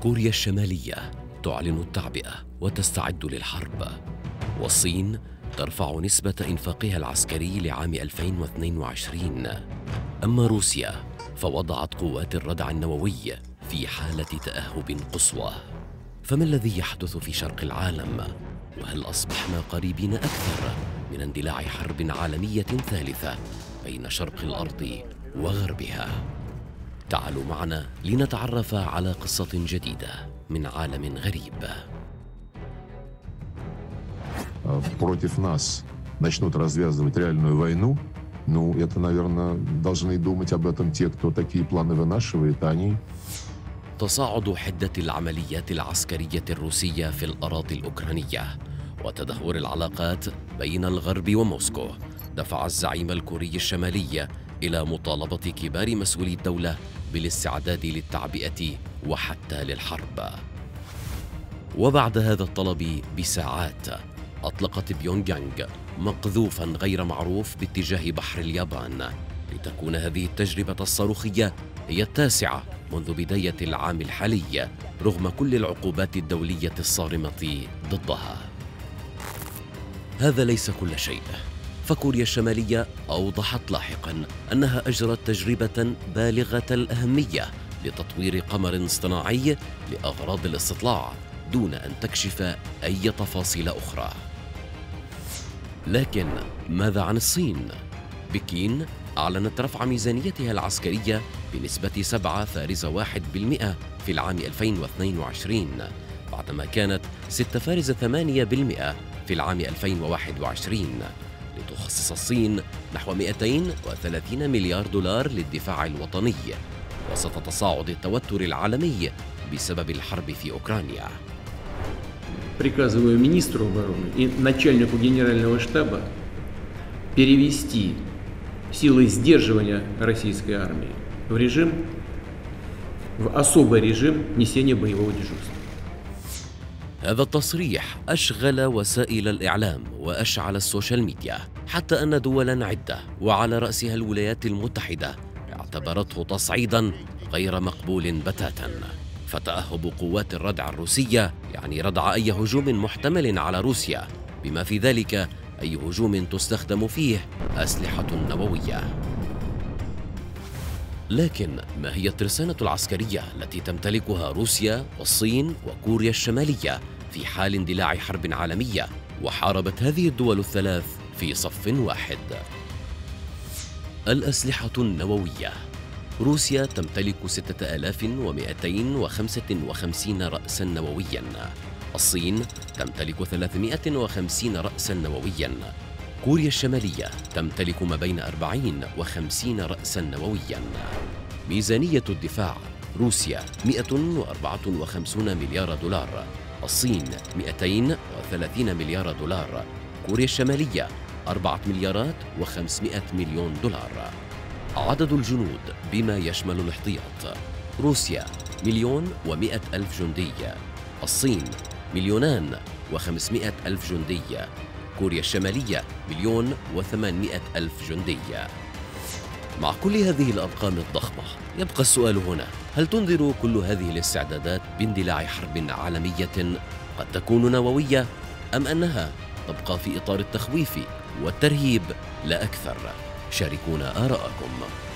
كوريا الشمالية تعلن التعبئة وتستعد للحرب، والصين ترفع نسبة إنفاقها العسكري لعام 2022. أما روسيا فوضعت قوات الردع النووي في حالة تأهب قصوى. فما الذي يحدث في شرق العالم؟ وهل أصبحنا قريبين أكثر من اندلاع حرب عالمية ثالثة بين شرق الأرض وغربها؟ تعالوا معنا لنتعرف على قصة جديدة من عالم غريب. Против нас начнут развязывать реальную войну, это, наверное, должны думать об этом те, кто такие планы вынашивает, они. تصاعد حدة العمليات العسكرية الروسية في الأراضي الأوكرانية وتدهور العلاقات بين الغرب وموسكو دفع الزعيم الكوري الشمالي إلى مطالبة كبار مسؤولي الدولة بالاستعداد للتعبئة وحتى للحرب. وبعد هذا الطلب بساعات أطلقت بيونغ يانغ مقذوفاً غير معروف باتجاه بحر اليابان، لتكون هذه التجربة الصاروخية هي التاسعة منذ بداية العام الحالي رغم كل العقوبات الدولية الصارمة ضدها. هذا ليس كل شيء، فكوريا الشمالية أوضحت لاحقاً أنها أجرت تجربة بالغة الأهمية لتطوير قمر اصطناعي لأغراض الاستطلاع دون أن تكشف أي تفاصيل أخرى. لكن ماذا عن الصين؟ بكين أعلنت رفع ميزانيتها العسكرية بنسبة 7.1% في العام 2022 بعدما كانت 6.8% في العام 2021، لتخصص الصين نحو 230 مليار دولار للدفاع الوطني وسط تصاعد التوتر العالمي بسبب الحرب في أوكرانيا. Приказываю министру обороны и начальнику генерального штаба перевести силы сдерживания российской армии в особый режим несения боевого дежурства. هذا التصريح أشغل وسائل الإعلام وأشعل السوشيال ميديا، حتى أن دولاً عدة وعلى رأسها الولايات المتحدة اعتبرته تصعيداً غير مقبول بتاتاً. فتأهب قوات الردع الروسية يعني ردع أي هجوم محتمل على روسيا، بما في ذلك أي هجوم تستخدم فيه أسلحة نووية. لكن ما هي الترسانة العسكرية التي تمتلكها روسيا والصين وكوريا الشمالية في حال اندلاع حرب عالمية وحاربت هذه الدول الثلاث في صف واحد؟ الأسلحة النووية. روسيا تمتلك 6255 رأساً نووياً، الصين تمتلك 350 رأساً نووياً، كوريا الشمالية تمتلك ما بين 40 و50 رأساً نووياً. ميزانية الدفاع: روسيا 154 مليار دولار، الصين 230 مليار دولار، كوريا الشمالية 4 مليارات و500 مليون دولار. عدد الجنود بما يشمل الاحتياط: روسيا 1,100,000 جندي، الصين 2,500,000 جندي، كوريا الشمالية 1,800,000 جندي. مع كل هذه الأرقام الضخمة يبقى السؤال هنا: هل تنذر كل هذه الاستعدادات باندلاع حرب عالمية قد تكون نووية، أم أنها تبقى في إطار التخويف والترهيب لا أكثر؟ شاركونا آراءكم.